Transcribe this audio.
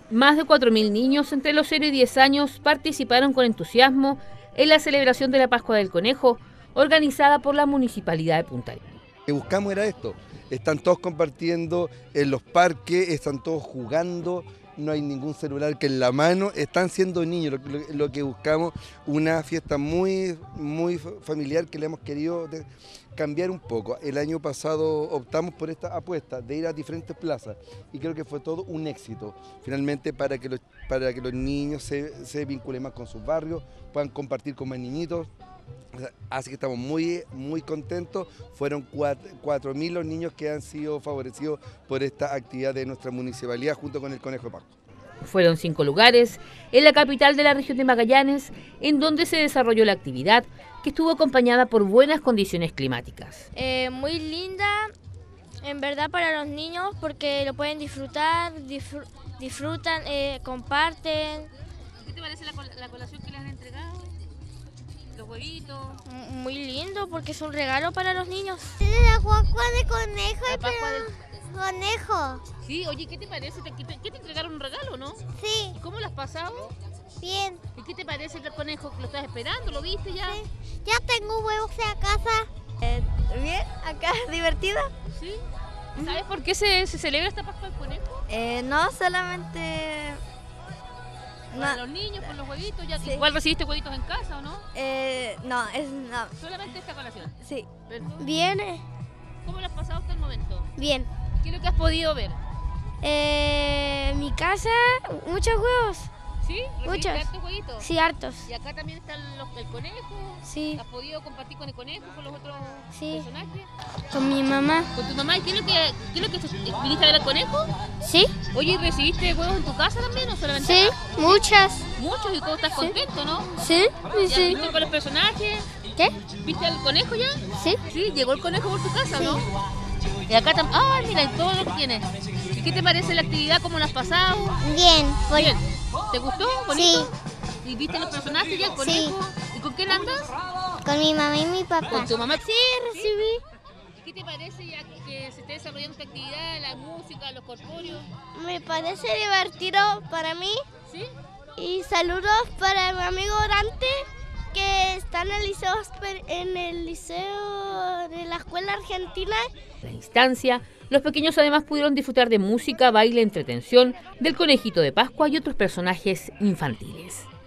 Más de 4.000 niños entre los 0 y 10 años participaron con entusiasmo en la celebración de la Pascua del Conejo, organizada por la Municipalidad de Punta Arenas. Lo que buscamos era esto, están todos compartiendo en los parques, están todos jugando, no hay ningún celular que en la mano, están siendo niños, lo que buscamos, una fiesta muy familiar que le hemos querido cambiar un poco. El año pasado optamos por esta apuesta de ir a diferentes plazas y creo que fue todo un éxito, finalmente para que los niños se vinculen más con sus barrios, puedan compartir con más niñitos. Así que estamos muy contentos. Fueron 4.000 los niños que han sido favorecidos por esta actividad de nuestra municipalidad junto con el Conejo de Pascua. Fueron 5 lugares en la capital de la región de Magallanes, en donde se desarrolló la actividad, que estuvo acompañada por buenas condiciones climáticas. Muy linda, en verdad, para los niños, porque lo pueden disfrutar, disfrutan, comparten. ¿Qué te parece la colación que les han entregado? Los huevitos. Muy lindo, porque es un regalo para los niños. La Pascua de Conejo, La Pascua del Conejo. Sí, oye, ¿qué te parece? ¿Qué te entregaron un regalo, no? Sí. ¿Y cómo lo has pasado? Bien. ¿Y qué te parece el conejo? ¿Lo estás esperando? ¿Lo viste ya? Sí. Ya tengo huevos en casa. Bien, acá divertida. ¿Sí? ¿Sabes por qué se celebra esta Pascua del Conejo? No, solamente... Para los niños, por los huevitos. Ya. Sí. ¿Igual recibiste huevitos en casa o no? No. Solamente esta colación. Sí. Perfecto. Bien. ¿Cómo lo has pasado hasta el momento? Bien. ¿Qué es lo que has podido ver? Mi casa, muchos huevos. ¿Sí? Muchos. ¿Hartos huevitos? Sí, hartos. Y acá también está el conejo. Sí. ¿Has podido compartir con el conejo, con los otros Sí. personajes? Con mi mamá. ¿Con tu mamá? ¿Y qué es lo que viniste a ver al conejo? Sí. Oye, ¿recibiste huevos en tu casa también o solamente Sí, acá? muchas. Muchos y todos estás contento, ¿no? Sí. ¿Ya viste con los personajes? ¿Qué? ¿Viste al conejo ya? Sí. Sí, llegó el conejo por tu casa, ¿no? Y acá también. ¡Ah, mira! Y todo lo que tienes. ¿Y qué te parece la actividad? ¿Cómo la has pasado? Bien. Bien. ¿Te gustó? ¿Bonito? Sí. ¿Y viste los personajes ya? ¿El conejo? ¿Y con quién andas? Con mi mamá y mi papá. ¿Con tu mamá? Sí, recibí. ¿Y qué te parece ya que se esté desarrollando esta actividad, la música, los corpóreos? Me parece divertido para mí. ¿Sí? Y saludos para mi amigo Dante, que está en el liceo de la escuela argentina. En la instancia, los pequeños además pudieron disfrutar de música, baile, entretención, del conejito de Pascua y otros personajes infantiles.